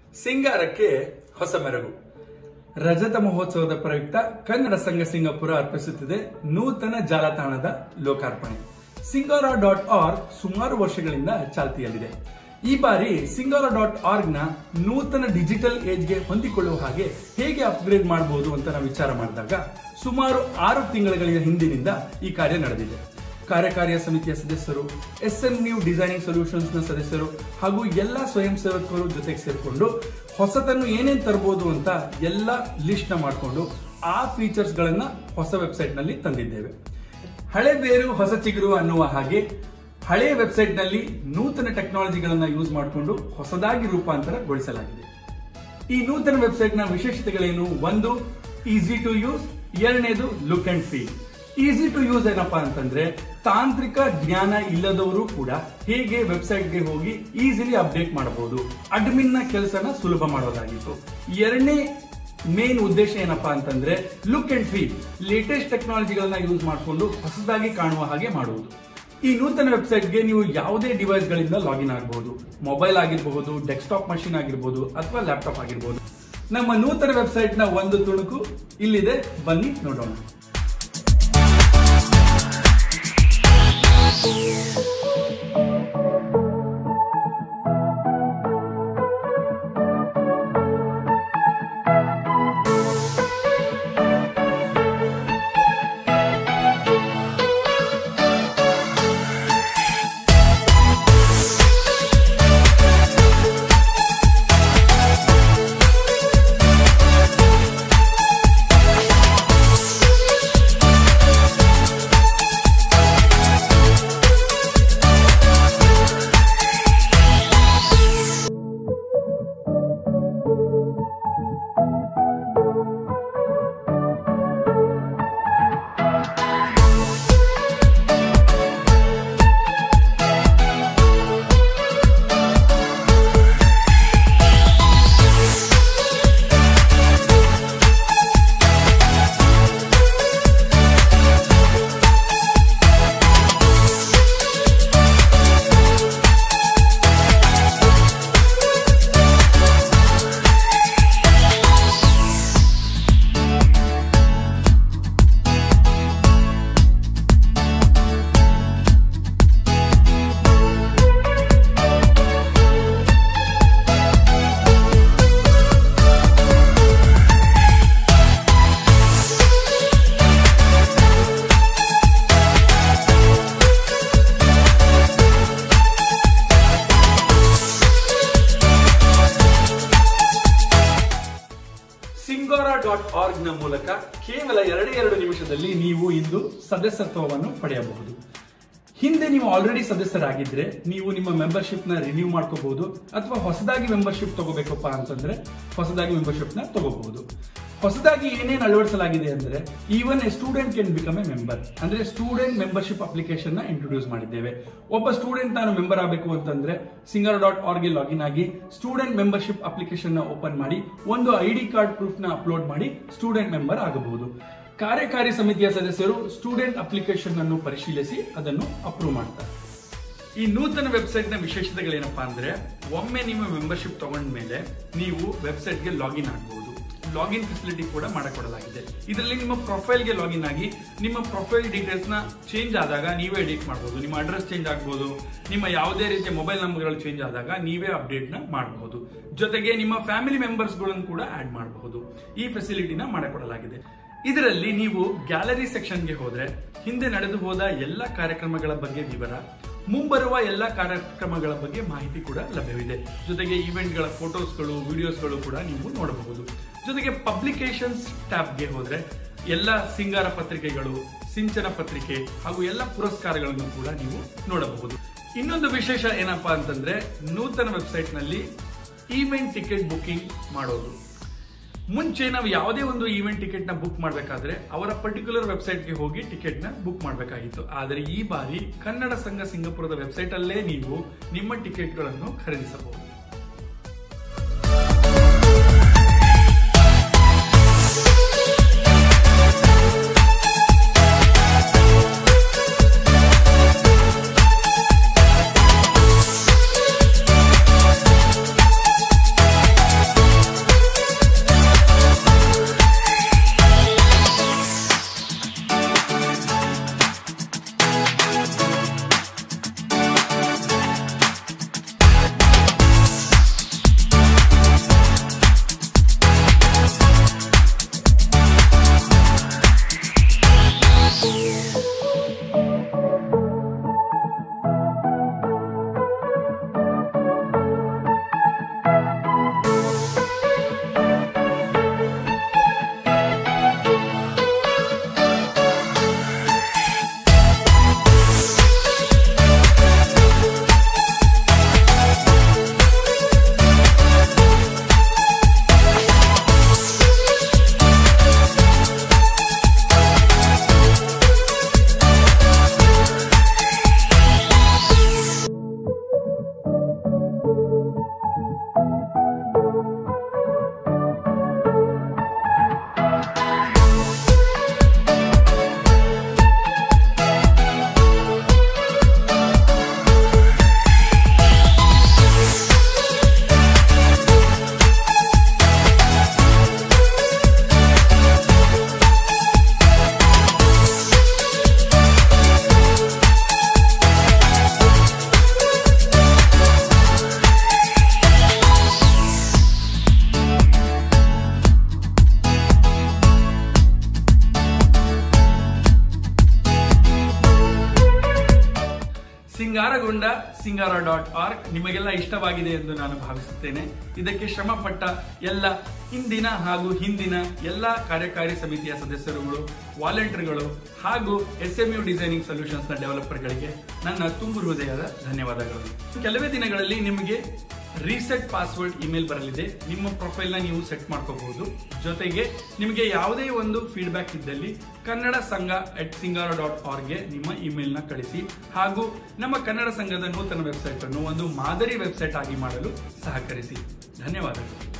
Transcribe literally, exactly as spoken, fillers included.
ಸಿಂಗಾರಕ್ಕೆ ಹೊಸ ಮೆರಗು. ರಜತ ಮಹೋತ್ಸವದ ಪ್ರಯುಕ್ತ ಕನ್ನಡ ಸಂಘ ಸಿಂಗಾಪುರ ಅರ್ಪಿಸುತ್ತಿದೆ ನೂತನ ಜಾಲತಾಣದ ಲೋಕಾರ್ಪಣೆ. ಸಿಂಗಾರ ಡಾಟ್ ಆರ್ಗ್ ಸುಮಾರು ವರ್ಷಗಳಿಂದ ಚಾಲ್ತಿಯಲ್ಲಿದೆ. ಈ ಬಾರಿ ಸಿಂಗಾರ ಡಾಟ್ ಆರ್ಗ್ ನ ನೂತನ ಡಿಜಿಟಲ್ ಏಜ್ಗೆ ಹೊಂದಿಕೊಳ್ಳುವ ಹಾಗೆ ಹೇಗೆ ಅಪ್ಗ್ರೇಡ್ ಮಾಡಬಹುದು ಅಂತ ನಾವು ವಿಚಾರ ಮಾಡಿದಾಗ ಸುಮಾರು ಆರು ತಿಂಗಳ ಹಿಂದಿನಿಂದ ಈ ಕಾರ್ಯ ನಡೆದಿದೆ. ಕಾರ್ಯಕಾರಿ ಸಮಿತಿಯ ಸದಸ್ಯರು, S N new designing solutions ನ ಸದಸ್ಯರು ಹಾಗೂ ಎಲ್ಲಾ ಸ್ವಯಂ ಸೇವಕರು ಜೊತೆಗೆ ಸೇರಿಕೊಂಡು ಹೊಸತನ್ನು ಏನೇನ್ ತರಬಹುದು ಅಂತ ಎಲ್ಲ ಲಿಸ್ಟ್ ನ ಮಾಡಿಕೊಂಡು ಆ ಫೀಚರ್ಸ್ ಗಳನ್ನ ಹೊಸ ವೆಬ್ಸೈಟ್ ನಲ್ಲಿ ತಂದಿದ್ದೇವೆ. ಹಳೆ ಬೇರು ಹೊಸ ಚಿಗುರು ಅನ್ನುವ ಹಾಗೆ ಹಳೆಯ ವೆಬ್ಸೈಟ್ ನಲ್ಲಿ ನೂತನ ಟೆಕ್ನಾಲಜಿಗಳನ್ನ ಯೂಸ್ ಮಾಡಿಕೊಂಡು ಹೊಸದಾಗಿ ರೂಪಾಂತರಗೊಳಿಸಲಾಗಿದೆ. ಈ ನೂತನ ವೆಬ್ಸೈಟ್ ನ ವಿಶೇಷತೆಗಳೇನು? ಒಂದು, ಈಸಿ ಟು ಯೂಸ್. ಎರಡನೇದು, look and feel. Easy to use ಏನಪ್ಪಾ ಅಂತಂದ್ರೆ ತಾಂತ್ರಿಕ ಜ್ಞಾನ ಇಲ್ಲದವರು ಕೂಡ ಹೇಗೆ ವೆಬ್ಸೈಟ್ ಗೆ ಹೋಗಿ ಈಸಿಲಿ ಅಪ್ಡೇಟ್ ಮಾಡಬಹುದು, ಅಡ್ಮಿನ್ ನ ಕೆಲಸನ ಸುಲಭ ಮಾಡೋದಾಗಿತ್ತು. ಎರಡನೇ ಮೇನ್ ಉದ್ದೇಶ ಏನಪ್ಪಾ ಅಂತಂದ್ರೆ ಲುಕ್ ಅಂಡ್ ಫೀಲ್, ಲೇಟೆಸ್ಟ್ ಟೆಕ್ನಾಲಜಿಗಳನ್ನ ಯೂಸ್ ಮಾಡಿಕೊಂಡು ಹೊಸದಾಗಿ ಕಾಣುವ ಹಾಗೆ ಮಾಡುವುದು. ಈ ನೂತನ ವೆಬ್ಸೈಟ್ ಗೆ ನೀವು ಯಾವುದೇ ಡಿವೈಸ್ ಗಳಿಂದ ಲಾಗಿನ್ ಆಗಬಹುದು. ಮೊಬೈಲ್ ಆಗಿರಬಹುದು, ಡೆಸ್ಕ್ಟಾಪ್ ಮಷಿನ್ ಆಗಿರಬಹುದು ಅಥವಾ ಲ್ಯಾಪ್ಟಾಪ್ ಆಗಿರಬಹುದು. ನಮ್ಮ ನೂತನ ವೆಬ್ಸೈಟ್ ನ ಒಂದು ತುಣುಕು ಇಲ್ಲಿದೆ, ಬನ್ನಿ ನೋಡೋಣ. ಸಿಂಗಾರ ಡಾಟ್ ಆರ್ಗ್ ನ ಮೂಲಕ ಕೇವಲ ಎರಡೇ ಎರಡು ನಿಮಿಷದಲ್ಲಿ ನೀವು ಇಂದು ಸದಸ್ಯತ್ವವನ್ನು ಪಡೆಯಬಹುದು. ಹಿಂದೆ ನೀವು ಆಲ್ರೆಡಿ ಸದಸ್ಯರಾಗಿದ್ರೆ ನೀವು ನಿಮ್ಮ ಮೆಂಬರ್ಶಿಪ್ ನ ರಿನ್ಯೂ ಮಾಡ್ಕೋಬಹುದು ಅಥವಾ ಹೊಸದಾಗಿ ಮೆಂಬರ್ಶಿಪ್ ತಗೋಬೇಕಪ್ಪ ಅಂತಂದ್ರೆ ಹೊಸದಾಗಿ ಮೆಂಬರ್ಶಿಪ್ ನ ತಗೋಬಹುದು. ಹೊಸದಾಗಿ ಏನೇನು ಅಳವಡಿಸಲಾಗಿದೆ ಅಂದ್ರೆ even a student can become a member, ಅಂದ್ರೆ ಸ್ಟೂಡೆಂಟ್ ಮೆಂಬರ್ಶಿಪ್ ಅಪ್ಲಿಕೇಶನ್ ನ ಇಂಟ್ರೊಡ್ಯೂಸ್ ಮಾಡಿದ್ದೇವೆ. ಒಬ್ಬ ಸ್ಟೂಡೆಂಟ್ ನಾನು ಮೆಂಬರ್ ಆಗಬೇಕು ಅಂತಂದ್ರೆ ಸಿಂಗಾರ ಡಾಟ್ ಆರ್ಗ್ ಗೆ ಲಾಗಿನ್ ಆಗಿ ಸ್ಟೂಡೆಂಟ್ ಮೆಂಬರ್ಶಿಪ್ ಅಪ್ಲಿಕೇಶನ್ ನ ಓಪನ್ ಮಾಡಿ ಒಂದು ಐಡಿ ಕಾರ್ಡ್ ಪ್ರೂಫ್ ನ ಅಪ್ಲೋಡ್ ಮಾಡಿ ಸ್ಟೂಡೆಂಟ್ ಮೆಂಬರ್ ಆಗಬಹುದು. ಕಾರ್ಯಕಾರಿ ಸಮಿತಿಯ ಸದಸ್ಯರು ಸ್ಟೂಡೆಂಟ್ ಅಪ್ಲಿಕೇಶನ್ ಅನ್ನು ಪರಿಶೀಲಿಸಿ ಅದನ್ನು ಅಪ್ರೂವ್ ಮಾಡ್ತಾರೆ. ಈ ನೂತನ ವೆಬ್ಸೈಟ್ ನ ವಿಶೇಷತೆಗಳೇನಪ್ಪಾ ಅಂದ್ರೆ ಒಮ್ಮೆ ನಿಮ್ಮ ಮೆಂಬರ್ಶಿಪ್ ತಗೊಂಡ ಮೇಲೆ ನೀವು ವೆಬ್ಸೈಟ್ ಗೆ ಲಾಗಿನ್ ಆಗಬಹುದು. ಲಾಗಿನ್ ಫೆಸಿಲಿಟಿ ಕೂಡ ಮಾಡಿಕೊಡಲಾಗಿದೆ. ಇದರಲ್ಲಿ ನಿಮ್ಮ ಪ್ರೊಫೈಲ್ ಗೆ ಲಾಗಿನ್ ಆಗಿ ನಿಮ್ಮ ಪ್ರೊಫೈಲ್ ಡೀಟೇಲ್ಸ್ ನ ಚೇಂಜ್ ಆದಾಗ ನೀವೇ ಎಡಿಟ್ ಮಾಡಬಹುದು. ನಿಮ್ಮ ಅಡ್ರೆಸ್ ಚೇಂಜ್ ಆಗಬಹುದು, ನಿಮ್ಮ ಯಾವುದೇ ರೀತಿಯ ಮೊಬೈಲ್ ನಂಬರ್ಗಳು ಚೇಂಜ್ ಆದಾಗ ನೀವೇ ಅಪ್ಡೇಟ್ ನ ಮಾಡಬಹುದು. ಜೊತೆಗೆ ನಿಮ್ಮ ಫ್ಯಾಮಿಲಿ ಮೆಂಬರ್ಸ್ ಗಳನ್ನು ಕೂಡ ಆಡ್ ಮಾಡಬಹುದು. ಈ ಫೆಸಿಲಿಟಿನ ಮಾಡಿಕೊಡಲಾಗಿದೆ. ಇದರಲ್ಲಿ ನೀವು ಗ್ಯಾಲರಿ ಸೆಕ್ಷನ್ ಗೆ ಹೋದ್ರೆ ಹಿಂದೆ ನಡೆದು ಹೋದ ಎಲ್ಲ ಕಾರ್ಯಕ್ರಮಗಳ ಬಗ್ಗೆ ವಿವರ, ಮುಂಬರುವ ಎಲ್ಲ ಕಾರ್ಯಕ್ರಮಗಳ ಬಗ್ಗೆ ಮಾಹಿತಿ ಕೂಡ ಲಭ್ಯವಿದೆ. ಜೊತೆಗೆ ಈವೆಂಟ್ ಗಳ ಫೋಟೋಸ್ಗಳು, ವಿಡಿಯೋಸ್ಗಳು ಕೂಡ ನೀವು ನೋಡಬಹುದು. ಜೊತೆಗೆ ಪಬ್ಲಿಕೇಶನ್ಸ್ ಟ್ಯಾಬ್ ಗೆ ಹೋದ್ರೆ ಎಲ್ಲ ಸಿಂಗಾರ ಪತ್ರಿಕೆಗಳು, ಸಿಂಚನ ಪತ್ರಿಕೆ ಹಾಗೂ ಎಲ್ಲ ಪುರಸ್ಕಾರಗಳನ್ನು ಕೂಡ ನೀವು ನೋಡಬಹುದು. ಇನ್ನೊಂದು ವಿಶೇಷ ಏನಪ್ಪಾ ಅಂತಂದ್ರೆ ನೂತನ ವೆಬ್ಸೈಟ್ ನಲ್ಲಿ ಈವೆಂಟ್ ಟಿಕೆಟ್ ಬುಕಿಂಗ್ ಮಾಡೋದು. ಮುಂಚೆ ನಾವು ಯಾವುದೇ ಒಂದು ಈವೆಂಟ್ ಟಿಕೆಟ್ ನ ಬುಕ್ ಮಾಡಬೇಕಾದ್ರೆ ಅವರ ಪರ್ಟಿಕ್ಯುಲರ್ ವೆಬ್ಸೈಟ್ ಗೆ ಹೋಗಿ ಟಿಕೆಟ್ ನ ಬುಕ್ ಮಾಡಬೇಕಾಗಿತ್ತು. ಆದರೆ ಈ ಬಾರಿ ಕನ್ನಡ ಸಂಘ ಸಿಂಗಾಪುರದ ವೆಬ್ಸೈಟ್ ಅಲ್ಲೇ ನೀವು ನಿಮ್ಮ ಟಿಕೆಟ್ ಗಳನ್ನು ಖರೀದಿಸಬಹುದು. ಸಿಂಗಾರ ಡಾಟ್ ಆರ್ಗ್ ನಿಮಗೆಲ್ಲ ಇಷ್ಟವಾಗಿದೆ ಎಂದು ನಾನು ಭಾವಿಸುತ್ತೇನೆ. ಇದಕ್ಕೆ ಶ್ರಮಪಟ್ಟ ಎಲ್ಲ ಇಂದಿನ ಹಾಗೂ ಹಿಂದಿನ ಎಲ್ಲ ಕಾರ್ಯಕಾರಿ ಸಮಿತಿಯ ಸದಸ್ಯರುಗಳು, ವಾಲಂಟಿಯರ್ಗಳು ಹಾಗೂ S M U designing solutions ನ ಡೆವಲಪರ್ಗಳಿಗೆ ನನ್ನ ತುಂಬು ಹೃದಯದ ಧನ್ಯವಾದಗಳು. ಕೆಲವೇ ದಿನಗಳಲ್ಲಿ ನಿಮಗೆ ರೀಸೆಟ್ ಪಾಸ್ವರ್ಡ್ ಇಮೇಲ್ ಬರಲಿದೆ. ನಿಮ್ಮ ಪ್ರೊಫೈಲ್ ನ ನೀವು ಸೆಟ್ ಮಾಡ್ಕೋಬಹುದು. ಜೊತೆಗೆ ನಿಮಗೆ ಯಾವುದೇ ಒಂದು ಫೀಡ್ಬ್ಯಾಕ್ ಇದ್ದಲ್ಲಿ ಕನ್ನಡ ಸಂಘ ಅಟ್ ಸಿಂಗಾರ ಡಾಟ್ ಆರ್ಗ್ಗೆ ನಿಮ್ಮ ಇಮೇಲ್ ನ ಕಳಿಸಿ ಹಾಗೂ ನಮ್ಮ ಕನ್ನಡ ಸಂಘದ ನೂತನ ವೆಬ್ಸೈಟ್ ಅನ್ನು ಒಂದು ಮಾದರಿ ವೆಬ್ಸೈಟ್ ಆಗಿ ಮಾಡಲು ಸಹಕರಿಸಿ. ಧನ್ಯವಾದಗಳು.